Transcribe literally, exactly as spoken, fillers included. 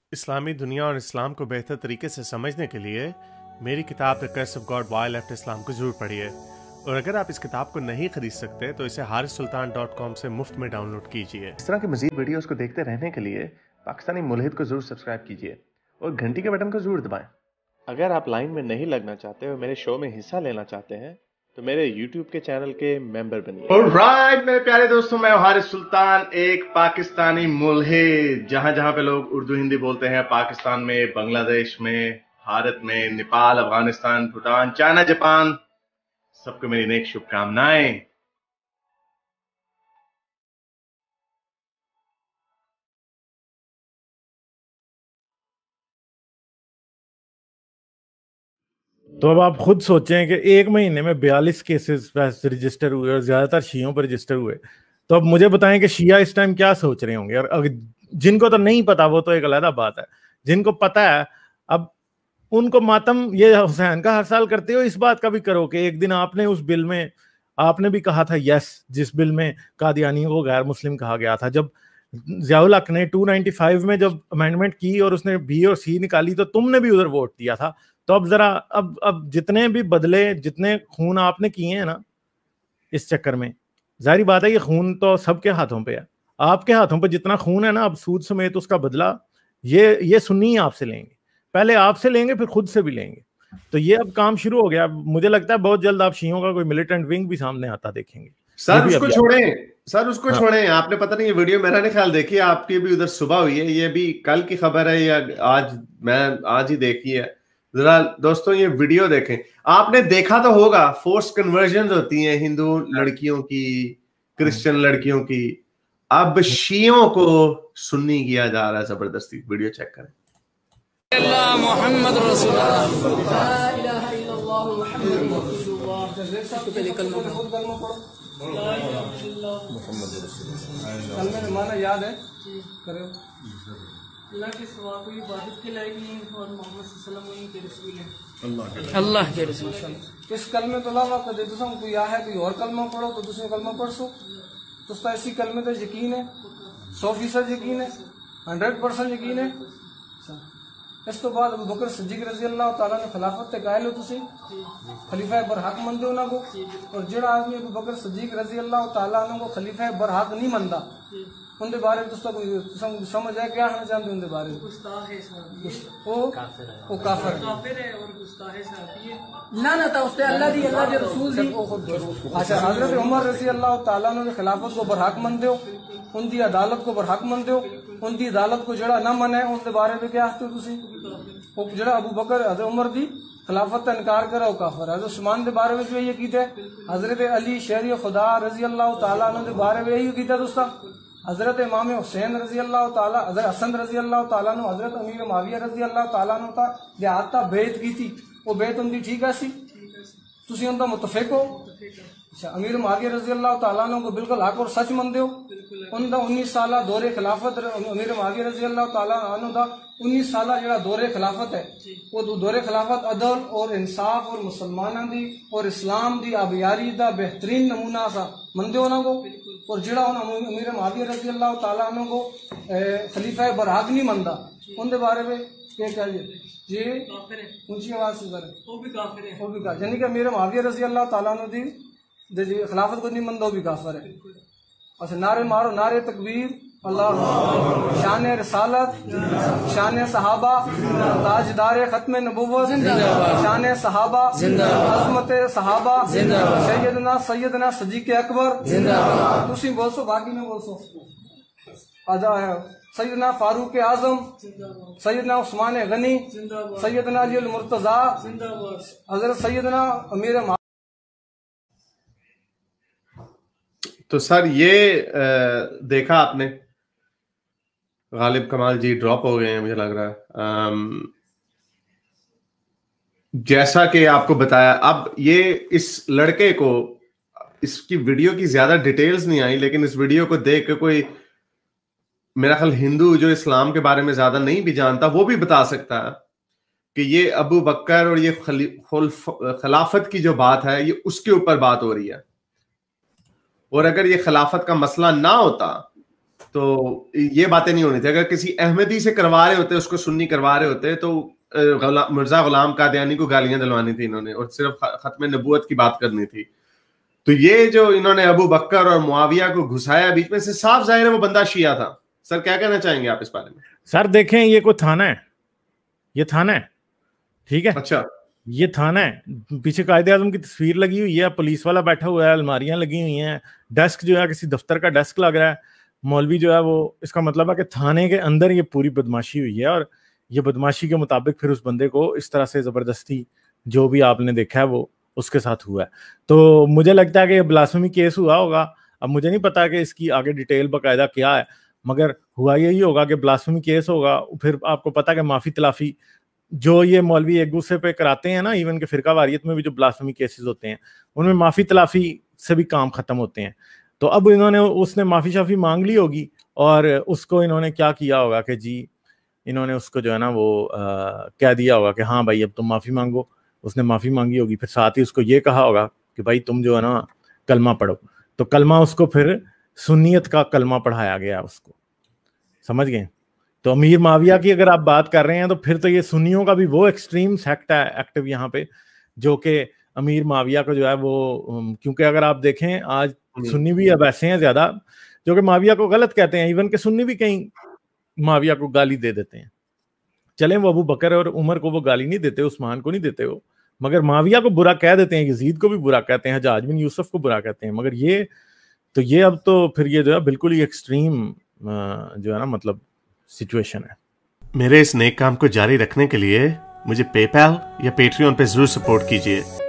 इस्लामी दुनिया और इस्लाम को बेहतर तरीके से समझने के लिए मेरी किताब the curse of God why left Islam को जरूर पढ़िए। और अगर आप इस किताब को नहीं खरीद सकते तो इसे हारिस सुल्तान डॉट कॉम से मुफ्त में डाउनलोड कीजिए। इस तरह की मजीद वीडियोस को देखते रहने के लिए पाकिस्तानी मुल्हिद को जरूर सब्सक्राइब कीजिए और घंटी के बटन को जरूर दबाएं। अगर आप लाइन में नहीं लगना चाहते और मेरे शो में हिस्सा लेना चाहते हैं तो मेरे यूट्यूब के चैनल के मेंबर बनिए। ऑलराइट मेरे प्यारे दोस्तों, मैं हारिस सुल्तान, एक पाकिस्तानी मुल्हिद। जहां जहां पे लोग उर्दू हिंदी बोलते हैं, पाकिस्तान में, बांग्लादेश में, भारत में, नेपाल, अफगानिस्तान, भूटान, चाइना, जापान, सबको मेरी नेक शुभकामनाएं। तो अब आप खुद सोचें कि एक महीने में बयालीस केसेस रजिस्टर हुए और ज्यादातर शियों पर रजिस्टर हुए। तो अब मुझे बताएं कि शिया इस टाइम क्या सोच रहे होंगे। और अगर जिनको तो नहीं पता वो तो एक अलग बात है, जिनको पता है अब उनको मातम ये हुसैन का हर साल करते हो, इस बात का भी करो कि एक दिन आपने उस बिल में आपने भी कहा था यस, जिस बिल में कादियानियों को गैर मुस्लिम कहा गया था। जब ज़ियाउल हक ने दो सौ पचानवे में जब अमेंडमेंट की और उसने बी और सी निकाली तो तुमने भी उधर वोट दिया था। तो अब जरा अब अब जितने भी बदले, जितने खून आपने किए हैं ना इस चक्कर में, जाहिर बात है ये खून तो सबके हाथों पे है। आपके हाथों पे जितना खून है ना, अब सूद समेत उसका बदला ये ये सुन्नी आपसे लेंगे, पहले आपसे लेंगे फिर खुद से भी लेंगे। तो ये अब काम शुरू हो गया। मुझे लगता है बहुत जल्द आप शियों का कोई मिलिटेंट विंग भी सामने आता देखेंगे। सर उसको छोड़ें, सर उसको हाँ। छोड़ें। आपने पता नहीं ये वीडियो मेरा नहीं ख्याल देखी, आपकी भी उधर सुबह हुई है, ये भी कल की खबर है या आज, मैं आज ही देखी है। जरा दोस्तों ये वीडियो देखें। आपने देखा तो होगा, फोर्स कन्वर्जन होती हैं हिंदू लड़कियों की, क्रिश्चियन लड़कियों की। अब शियों को सुन्नी किया जा रहा है जबरदस्ती। वीडियो चेक करें। मोहम्मद माना याद है करो अल्लाह के सिवा कोई इबादत के लायक नहीं और मोहम्मद सल्लल्लाहु अलैहि वसल्लम के रसूल है, अल्लाह के रसूल। इस कलमे तो अलावा कदे तुम कोई आ है कोई और कलमा पढ़ो तो दूसरे कलमा पढ़ सो तो ऐसी कलमे तो यकीन है, सौ फीसद यकीन है, हंड्रेड परसेंट यकीन है। इस तो बाद अबू बकर सिद्दीक रजी अल्लाह तआला ने खिलाफत ते कायल हो तुसी खलीफा बरहक मनदे हो ना को। और जेड़ा आदमी अबू बकर सिद्दीक रजी अल्लाह तआला को खलीफा बरहक नहीं मनदा उनके बारे में तुसा कोई समझ है क्या कहना चाहते उनके बारे में? गुस्ताख है वो वो काफिर काफिर है और गुस्ताख साथी है। लानत है उस पे अल्लाह दी, अल्लाह के रसूल दी। अच्छा, हजरत उमर रजी अल्लाह तआला ने खिलाफत को बरहक मनदे हो, उनकी अदालत को बरहक मनदे हो, उनकी अदालत को जड़ा ना मने उनके बारे में क्या आखते हो तुसी? वो जड़ा अबू बकर हजरत उमर दी खिलाफत का इनकार करा वो काफिर है। हजरत उस्मान के बारे में जो ये कीता है, हजरत अली शेर खुदा रजी अल्लाह तआला के बारे में यही कीता दोस्ता। हजरत इमाम हुसैन रजी अल्लाह तआला, हजरत हसन रजी अल्लाह तआला नो, हजरत अमीर मुआविया रजी अल्लाह तआला नो ता देहाता बेत की थी, वो बेत उनकी ठीक है सी, तुसी उनका मुतफिक हो। अच्छा, अमीर मुआविया रजी अल्लाह तआला नो को बिल्कुल हक और सच मनदे हो। उनका उन्नीस साल दौरे खिलाफत, अमीर मुआविया रजी अल्लाह तआला अन्हु दा उन्नीस साल जड़ा दौरे खिलाफत है वो दौरे खिलाफत अदल और इंसाफ और मुसलमाना दी और इस्लाम दी आबियारी दा बेहतरीन नमूना सा मनदे हो ना को। और जेड़ा अमीर मुआविया रजी अल्लाह तआला अन्हु को खलीफा बरहक नहीं मनदा उनके बारे में क्या कहिए जी? ऊंची आवाज से करें, वो भी काफिर है, वो भी काफिर। यानी कि अमीर मुआविया रजी अल्लाह तआला अन्हु दी खिलाफत को नहीं मनदा, वो भी काफिर है। अच्छा, नारे मारो, नारे तकबीर, अल्लाह, शान रिसालत, शान सहाबा, ताजदार खत्म नबुव्वत, शान सहाबा, अज़मत सहाबा, सैयदना सैयदना सिद्दीक़ अकबर, तुसी बोल सो, बाकी ना बोल सो। आजा सैयदना फारूक आजम, सैयदना उस्मान गनी, सैयदना अली अल मुर्तजा, हजरत सैयदना अमीर। तो सर ये आ, देखा आपने, गालिब कमाल जी ड्रॉप हो गए हैं मुझे लग रहा है। आम, जैसा कि आपको बताया, अब ये इस लड़के को, इसकी वीडियो की ज्यादा डिटेल्स नहीं आई, लेकिन इस वीडियो को देख के कोई मेरा ख्याल हिंदू जो इस्लाम के बारे में ज्यादा नहीं भी जानता वो भी बता सकता है कि ये अबू बकर और ये खिलाफत की जो बात है ये उसके ऊपर बात हो रही है। और अगर ये खिलाफत का मसला ना होता तो ये बातें नहीं होनी थी। अगर किसी अहमदी से करवा रहे होते, उसको सुन्नी करवा रहे होते, तो मिर्जा गुलाम कादियानी को गालियां दिलवानी थी इन्होंने और सिर्फ खत्म नबूवत की बात करनी थी। तो ये जो इन्होंने अबू बकर और मुआविया को घुसाया बीच में से, साफ जाहिर है वो बंदा शिया था। सर क्या कहना चाहेंगे आप इस बारे में? सर देखें, ये कोई थाना है, ये थाना है, ठीक है? अच्छा, ये थाना है, पीछे कायदे आजम की तस्वीर लगी हुई है, पुलिस वाला बैठा हुआ है, अलमारियां लगी हुई हैं, डेस्क जो है किसी दफ्तर का डेस्क लग रहा है, मौलवी जो है वो, इसका मतलब है कि थाने के अंदर ये पूरी बदमाशी हुई है और ये बदमाशी के मुताबिक फिर उस बंदे को इस तरह से जबरदस्ती जो भी आपने देखा है वो उसके साथ हुआ है। तो मुझे लगता है कि ये ब्लास्फेमी केस हुआ होगा। अब मुझे नहीं पता कि इसकी आगे डिटेल बाकायदा क्या है, मगर हुआ यही होगा कि ब्लास्फेमी केस होगा। फिर आपको पता है कि माफी तलाफी जो ये मौलवी एक दूसरे पे कराते हैं ना, इवन के फिरका वारियत में भी जो ब्लास्फेमी केसेस होते हैं उनमें माफी तलाफी से भी काम खत्म होते हैं। तो अब इन्होंने, उसने माफी शाफी मांग ली होगी और उसको इन्होंने क्या किया होगा कि जी इन्होंने उसको जो है ना वो आ, कह दिया होगा कि हाँ भाई अब तुम माफी मांगो। उसने माफी मांगी होगी, फिर साथ ही उसको ये कहा होगा कि भाई तुम जो है ना कलमा पढ़ो। तो कलमा उसको फिर सुन्नियत का कलमा पढ़ाया गया उसको, समझ गए? तो अमीर माविया की अगर आप बात कर रहे हैं तो फिर तो ये सुन्नियों का भी वो एक्सट्रीम सेक्ट है एक्टिव यहाँ पे, जो कि अमीर माविया को जो है वो, क्योंकि अगर आप देखें आज सुन्नी भी अब ऐसे हैं ज्यादा जो कि माविया को गलत कहते हैं, इवन के सुन्नी भी कहीं माविया को गाली दे देते हैं। चले वो अबू बकर और उमर को वो गाली नहीं देते, उस्मान को नहीं देते हो, मगर माविया को बुरा कह देते हैं, यजीद को भी बुरा कहते हैं, हज्जाज बिन यूसुफ को बुरा कहते हैं। मगर ये तो ये अब तो फिर ये जो है बिल्कुल ही एक्सट्रीम जो है ना मतलब सिचुएशन है। मेरे इस नेक काम को जारी रखने के लिए मुझे पेपैल या पेट्रियन पे जरूर सपोर्ट कीजिए।